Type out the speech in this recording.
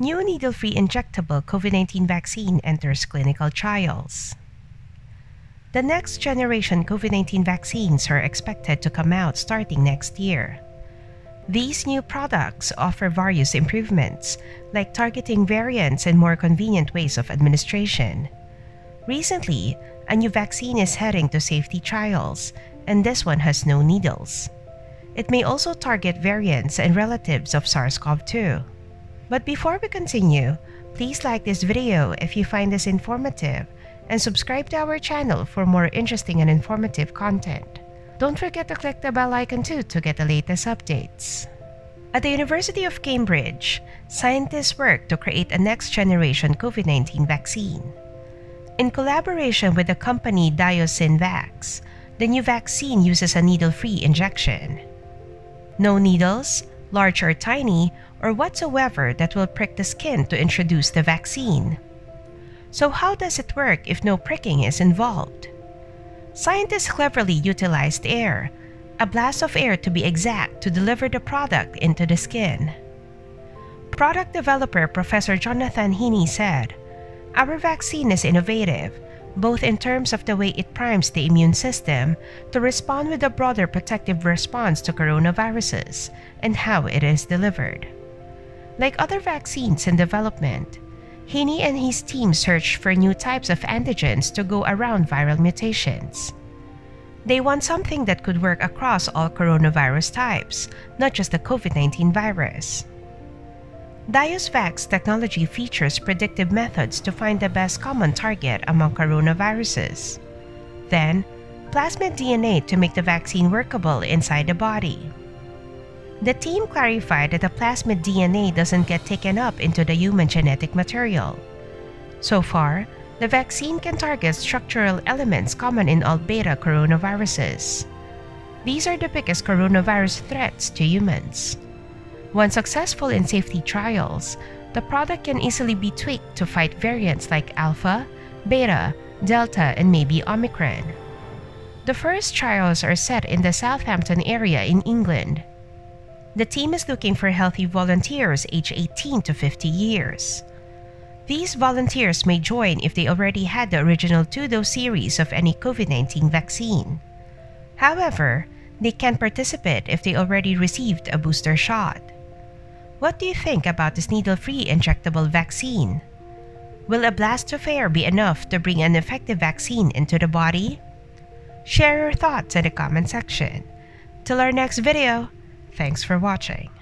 New needle-free injectable COVID-19 vaccine enters clinical trials. The next generation COVID-19 vaccines are expected to come out starting next year. These new products offer various improvements, like targeting variants and more convenient ways of administration. Recently, a new vaccine is heading to safety trials, and this one has no needles. It may also target variants and relatives of SARS-CoV-2. But before we continue, please like this video if you find this informative and subscribe to our channel for more interesting and informative content. Don't forget to click the bell icon too to get the latest updates. At the University of Cambridge, scientists work to create a next-generation COVID-19 vaccine. In collaboration with the company Vax, the new vaccine uses a needle-free injection. No needles, large or tiny, or whatsoever that will prick the skin to introduce the vaccine. So how does it work if no pricking is involved? Scientists cleverly utilized air, a blast of air to be exact, to deliver the product into the skin. Product developer Professor Jonathan Heaney said, "Our vaccine is innovative, both in terms of the way it primes the immune system to respond with a broader protective response to coronaviruses and how it is delivered." Like other vaccines in development, Heaney and his team searched for new types of antigens to go around viral mutations. They want something that could work across all coronavirus types, not just the COVID-19 virus. Vax technology features predictive methods to find the best common target among coronaviruses. Then, plasmid DNA to make the vaccine workable inside the body. The team clarified that the plasmid DNA doesn't get taken up into the human genetic material. So far, the vaccine can target structural elements common in all beta coronaviruses. These are the biggest coronavirus threats to humans. Once successful in safety trials, the product can easily be tweaked to fight variants like Alpha, Beta, Delta, and maybe Omicron. The first trials are set in the Southampton area in England. The team is looking for healthy volunteers aged 18 to 50 years. These volunteers may join if they already had the original 2-dose series of any COVID-19 vaccine. However, they can't participate if they already received a booster shot. What do you think about this needle-free injectable vaccine? Will a blast of air be enough to bring an effective vaccine into the body? Share your thoughts in the comment section. Till our next video, thanks for watching.